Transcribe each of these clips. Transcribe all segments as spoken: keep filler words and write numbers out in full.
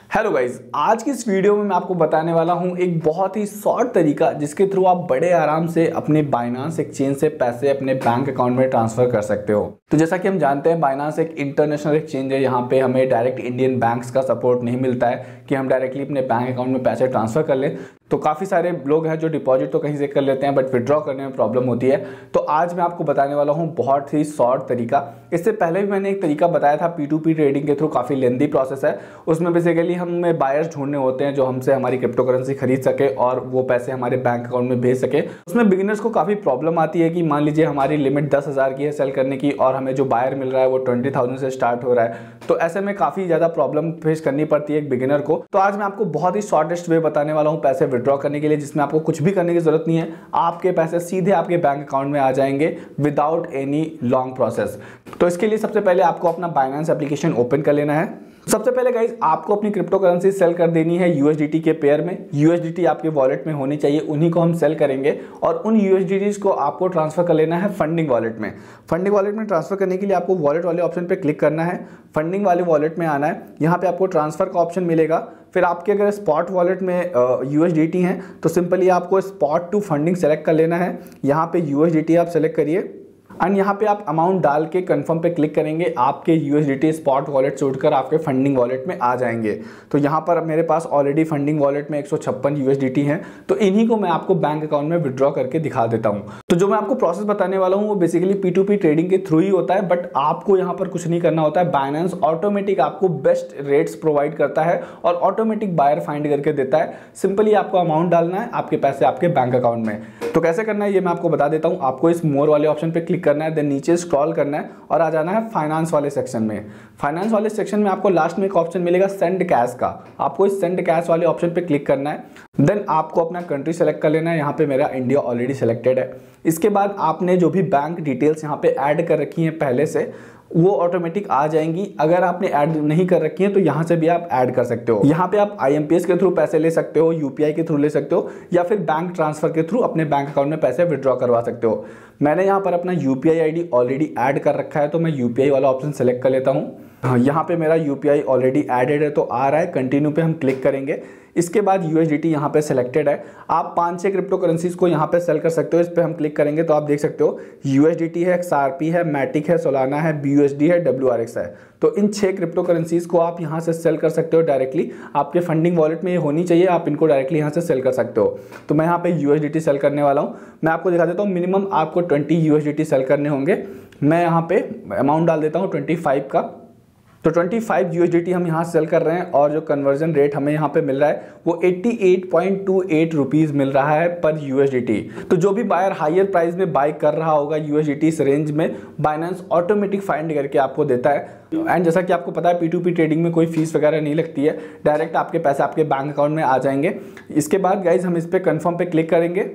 Hello guys, आज की इस वीडियो में मैं आपको बताने वाला हूं एक बहुत ही शॉर्ट तरीका जिसके थ्रू आप बड़े आराम से अपने बाइनांस एक्सचेंज से पैसे अपने बैंक अकाउंट में ट्रांसफर कर सकते हो। तो जैसा कि हम जानते हैं, बाइनांस एक इंटरनेशनल एक्सचेंज है। यहाँ पे हमें डायरेक्ट इंडियन बैंक्स का सपोर्ट नहीं मिलता है कि हम डायरेक्टली अपने बैंक अकाउंट में पैसे ट्रांसफर कर लें। तो काफ़ी सारे लोग हैं जो डिपॉजिट तो कहीं से कर लेते हैं बट विड्रॉ करने में प्रॉब्लम होती है। तो आज मैं आपको बताने वाला हूँ बहुत ही शॉर्ट तरीका। इससे पहले भी मैंने एक तरीका बताया था पी टू पी ट्रेडिंग के थ्रू, काफ़ी लेंदी प्रोसेस है। उसमें बेसिकली हमें बायर्स ढूंढने होते हैं जो हमसे हमारी क्रिप्टो करेंसी खरीद सके और वो पैसे हमारे बैंक अकाउंट में भेज सके। उसमें बिगिनर्स को काफ़ी प्रॉब्लम आती है कि मान लीजिए हमारी लिमिट दस हज़ार की है सेल करने की और हमें जो बायर मिल रहा है वो ट्वेंटी थाउजेंड से स्टार्ट हो रहा है। तो ऐसे में काफ़ी ज़्यादा प्रॉब्लम फेस करनी पड़ती है एक बिगिनर को। तो आज मैं आपको बहुत ही शॉर्टेस्ट वे बताने वाला हूँ पैसे विड्रॉ करने के लिए, जिसमें आपको कुछ भी करने की जरूरत नहीं है। आपके पैसे सीधे आपके बैंक अकाउंट में आ जाएंगे विदाउट एनी लॉन्ग प्रोसेस। तो इसके लिए सबसे पहले आपको अपना बाइनेंस एप्लीकेशन ओपन कर लेना है। सबसे पहले गाइज आपको अपनी क्रिप्टो करेंसी सेल कर देनी है यूएसडीटी के पेयर में। यूएसडीटी आपके वॉलेट में होनी चाहिए, उन्हीं को हम सेल करेंगे और उन यूएसडीटीज को आपको ट्रांसफर कर लेना है फंडिंग वॉलेट में। फंडिंग वॉलेट में ट्रांसफर करने के लिए आपको वॉलेट वाले ऑप्शन पे क्लिक करना है, फंडिंग वाले वॉलेट में आना है। यहाँ पे आपको ट्रांसफर का ऑप्शन मिलेगा। फिर आपके अगर स्पॉट वॉलेट में यूएसडीटी हैं तो सिंपली आपको स्पॉट टू फंडिंग सेलेक्ट कर लेना है। यहाँ पे यूएसडीटी आप सेलेक्ट करिए एंड यहाँ पे आप अमाउंट डाल के कंफर्म पे क्लिक करेंगे। आपके यूएसडीटी स्पॉट वॉलेट से उठकर आपके फंडिंग वॉलेट में आ जाएंगे। तो यहाँ पर मेरे पास ऑलरेडी फंडिंग वॉलेट में एक सौ छप्पन यूएसडीटी हैं, तो इन्हीं को मैं आपको बैंक अकाउंट में विड्रॉ करके दिखा देता हूँ। तो जो मैं आपको प्रोसेस बताने वाला हूँ वो basically P to P trading के थ्रू ही होता है, बट आपको यहाँ पर कुछ नहीं करना होता है। बाइनेंस ऑटोमेटिक आपको बेस्ट रेट्स प्रोवाइड करता है और ऑटोमेटिक बायर फाइंड करके देता है। सिंपली आपको अमाउंट डालना है, आपके पैसे आपके बैंक अकाउंट में। तो कैसे करना है ये मैं आपको बता देता हूँ। आपको इस मोर वाले ऑप्शन पे क्लिक करना है, देन नीचे स्क्रॉल करना है और आ जाना है फाइनेंस वाले सेक्शन में। फाइनेंस वाले सेक्शन में आपको लास्ट में एक ऑप्शन मिलेगा सेंड कैश का। आपको इस सेंड कैश वाले ऑप्शन पे क्लिक करना है, देन आपको अपना कंट्री सेलेक्ट कर लेना है। यहाँ पे मेरा इंडिया ऑलरेडी सेलेक्टेड है। इसके बाद आपने जो भी बैंक डिटेल्स यहाँ पे ऐड कर रखी हैं पहले से, वो ऑटोमेटिक आ जाएंगी। अगर आपने ऐड नहीं कर रखी है तो यहाँ से भी आप ऐड कर सकते हो। यहाँ पे आप आईएमपीएस के थ्रू पैसे ले सकते हो, यूपीआई के थ्रू ले सकते हो, या फिर बैंक ट्रांसफर के थ्रू अपने बैंक अकाउंट में पैसे विड्रॉ करवा सकते हो। मैंने यहाँ पर अपना यूपीआई आईडी ऑलरेडी ऐड कर रखा है, तो मैं यूपीआई वाला ऑप्शन सेलेक्ट कर लेता हूँ। यहाँ पे मेरा यूपीआई ऑलरेडी एडेड है तो आ रहा है, कंटिन्यू पे हम क्लिक करेंगे। इसके बाद यूएसडीटी यहाँ पे सिलेक्टेड है। आप पांच छह क्रिप्टो करेंसीज को यहाँ पे सेल कर सकते हो। इस पे हम क्लिक करेंगे तो आप देख सकते हो यूएसडीटी है, एक्सआरपी है, मैटिक है, सोलाना है, बीयूएसडी है, डब्ल्यूआरएक्स है। तो इन छह क्रिप्टो करेंसीज को आप यहाँ से सेल कर सकते हो डायरेक्टली। आपके फंडिंग वॉलेट में ये होनी चाहिए, आप इनको डायरेक्टली यहाँ से सेल कर सकते हो। तो मैं यहाँ पे यूएसडीटी सेल करने वाला हूँ। मैं आपको दिखा देता हूँ, मिनिमम आपको ट्वेंटी यूएसडीटी सेल करने होंगे। मैं यहाँ पे अमाउंट डाल देता हूँ ट्वेंटी फाइव का। तो पच्चीस यूएसडीटी हम यहाँ सेल कर रहे हैं और जो कन्वर्जन रेट हमें यहाँ पे मिल रहा है वो अट्ठासी पॉइंट दो आठ रुपीस मिल रहा है पर यूएसडीटी। तो जो भी बायर हायर प्राइस में बाय कर रहा होगा यूएसडीटी इस रेंज में, बाइनेंस ऑटोमेटिक फाइंड करके आपको देता है। एंड जैसा कि आपको पता है पी टू पी ट्रेडिंग में कोई फीस वगैरह नहीं लगती है, डायरेक्ट आपके पैसे आपके बैंक अकाउंट में आ जाएंगे। इसके बाद गाइज हम इस पर कन्फर्म पे क्लिक करेंगे।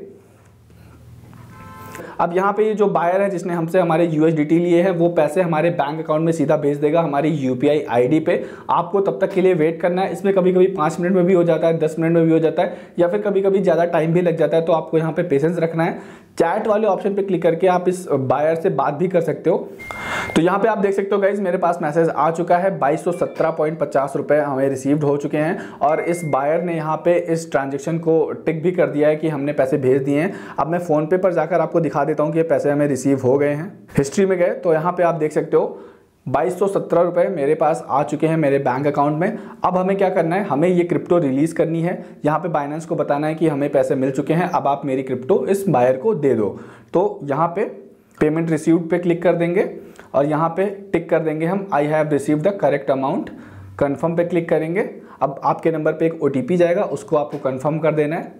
अब यहाँ पे ये जो बायर है जिसने हमसे हमारे यूएसडीटी लिए हैं वो पैसे हमारे बैंक अकाउंट में सीधा भेज देगा हमारी यूपीआई आईडी पे। आपको तब तक के लिए वेट करना है। इसमें कभी कभी पाँच मिनट में भी हो जाता है, दस मिनट में भी हो जाता है, या फिर कभी कभी ज़्यादा टाइम भी लग जाता है। तो आपको यहाँ पे पेशेंस रखना है। चैट वाले ऑप्शन पे क्लिक करके आप इस बायर से बात भी कर सकते हो। तो यहाँ पे आप देख सकते हो गाइज मेरे पास मैसेज आ चुका है, बाईस सौ सत्रह पॉइंट पचास रुपए हमें रिसीव्ड हो चुके हैं और इस बायर ने यहाँ पे इस ट्रांजेक्शन को टिक भी कर दिया है कि हमने पैसे भेज दिए हैं। अब मैं फोन पे पर जाकर आपको दिखा देता हूँ कि ये पैसे हमें रिसीव हो गए हैं। हिस्ट्री में गए तो यहाँ पे आप देख सकते हो बाईस सौ सत्रह रुपये मेरे पास आ चुके हैं मेरे बैंक अकाउंट में। अब हमें क्या करना है, हमें ये क्रिप्टो रिलीज करनी है। यहाँ पे बाइनेंस को बताना है कि हमें पैसे मिल चुके हैं, अब आप मेरी क्रिप्टो इस बायर को दे दो। तो यहाँ पे पेमेंट रिसीव्ड पे क्लिक कर देंगे और यहाँ पे टिक कर देंगे हम I have received the correct amount. Confirm पे क्लिक करेंगे। अब आपके नंबर पे एक ओटीपी जाएगा, उसको आपको कन्फर्म कर देना है।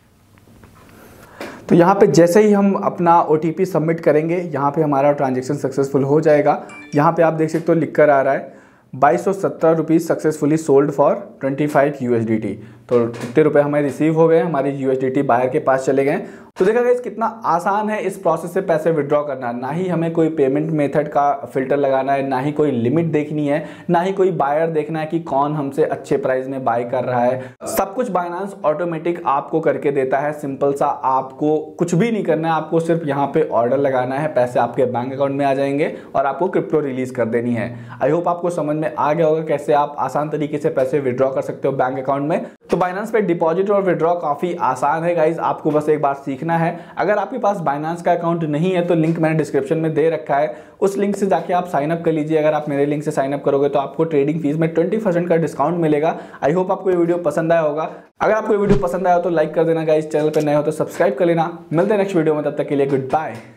तो यहाँ पे जैसे ही हम अपना ओटीपी सबमिट करेंगे यहाँ पे हमारा ट्रांजैक्शन सक्सेसफुल हो जाएगा। यहाँ पे आप देख सकते हो लिख कर आ रहा है बाईस सौ सत्रह rupees successfully sold for twenty five USDT. तो इतने रुपए हमें रिसीव हो गए, हमारे यूएसडीटी बायर के पास चले गए तो देखा गाइस कितना आसान है इस प्रोसेस से पैसे विड्रॉ करना। ना ही हमें कोई पेमेंट मेथड का फिल्टर लगाना है, ना ही कोई लिमिट देखनी है, ना ही कोई बायर देखना है कि कौन हमसे अच्छे प्राइस में बाय कर रहा है। सब कुछ बाइनांस ऑटोमेटिक आपको करके देता है। सिंपल सा, आपको कुछ भी नहीं करना है, आपको सिर्फ यहाँ पे ऑर्डर लगाना है, पैसे आपके बैंक अकाउंट में आ जाएंगे और आपको क्रिप्टो रिलीज कर देनी है। आई होप आपको समझ में आ गया होगा कैसे आप आसान तरीके से पैसे विड्रॉ कर सकते हो बैंक अकाउंट में। तो बाइनांस पे डिपॉजिट और विड्रॉ काफी आसान है गाइज, आपको बस एक बार सीखना है। अगर आपके पास बाइनांस का अकाउंट नहीं है तो लिंक मैंने डिस्क्रिप्शन में दे रखा है, उस लिंक से जाके आप साइन अप कर लीजिए। अगर आप मेरे लिंक से साइन अप करोगे तो आपको ट्रेडिंग फीस में ट्वेंटी परसेंट का डिस्काउंट मिलेगा। आई होप आपको ये वीडियो पसंद आया होगा। अगर आपको ये वीडियो पसंद आया हो तो लाइक कर देना गाइज, चैनल पर नए हो तो सब्सक्राइब कर लेना। मिलते हैं नेक्स्ट वीडियो में, तब तक के लिए गुड बाय।